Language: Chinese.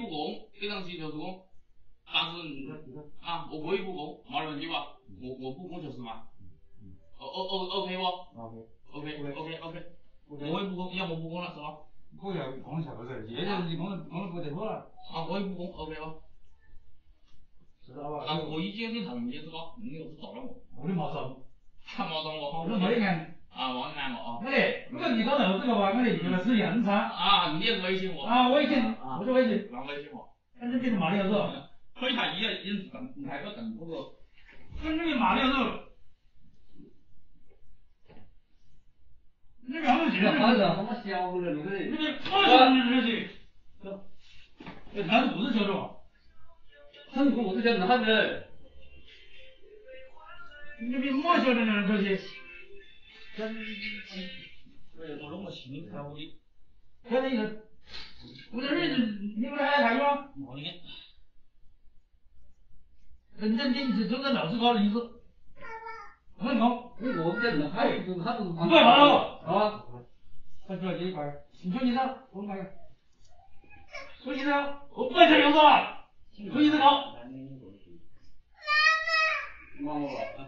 不公，非常祈求助攻。但是啊，我可以不攻，没问题吧？我不攻就是嘛。OK 不 ？OK。我也不攻，要么不攻了是吧？ 不要攻下不是，这就是你攻了不得多了。 啊，我也不攻 OK 吧？ 知道吧？ 但是我已经很同意是吧？你又是找了我， 我的毛中， 他没中我， 我都没按。 啊，没按我啊。 哎，如果你刚漏这个吧，那你就是是人才。 啊，你也是微信我。 啊，微信，我是微信。 那微信我。 那你就是马里奥是吧？ 可以看一眼，已经来个等不个。 那你马里奥是。那个我觉得他是他妈小人了，对。那个我是日去。他是不是小人？他是不是小人？他是。那边没小人的这些。 我弄个心才我的。 现在意思，我这日子你不是还看吗？ 我的。 认真点是真的老师高的意思。很高。我这人还就是他不是。对好啊。他主要这一块，你说你呢？我买个。说你呢？我不想留着了。说你这个。妈妈。